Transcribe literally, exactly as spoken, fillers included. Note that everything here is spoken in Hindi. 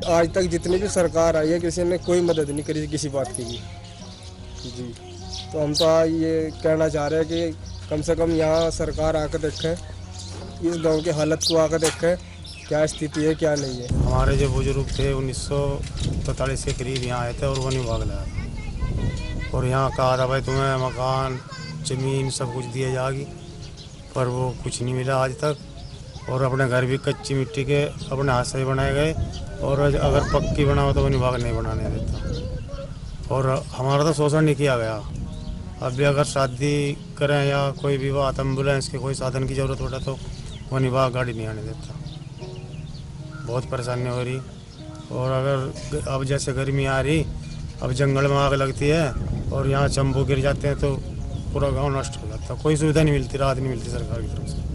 आज तक जितनी भी सरकार आई है किसी ने कोई मदद नहीं करी किसी बात की भी जी। तो हम तो ये कहना चाह रहे हैं कि कम से कम यहाँ सरकार आकर देखें, इस गांव की हालत को आकर देखें क्या स्थिति है क्या नहीं है। हमारे जो बुजुर्ग थे उन्नीस सौ पैंतालीस के करीब यहाँ आए थे और वन विभाग लाया और यहाँ कहा था भाई तुम्हें मकान ज़मीन सब कुछ दिया जाएगी, पर वो कुछ नहीं मिला आज तक। और अपने घर भी कच्ची मिट्टी के अपने हाथ से बनाए गए और अगर पक्की बना हो तो वन विभाग नहीं बनाने देता और हमारा तो शोषण नहीं किया गया। अब भी अगर शादी करें या कोई विवाह एम्बुलेंस के कोई साधन की ज़रूरत होता तो वन विभाग गाड़ी नहीं आने देता। बहुत परेशानी हो रही और अगर अब जैसे गर्मी आ रही, अब जंगल में आग लगती है और यहाँ चंबू गिर जाते हैं तो पूरा गांव नष्ट हो जाता है। कोई सुविधा नहीं मिलती, राहत नहीं मिलती सरकार की तरफ से।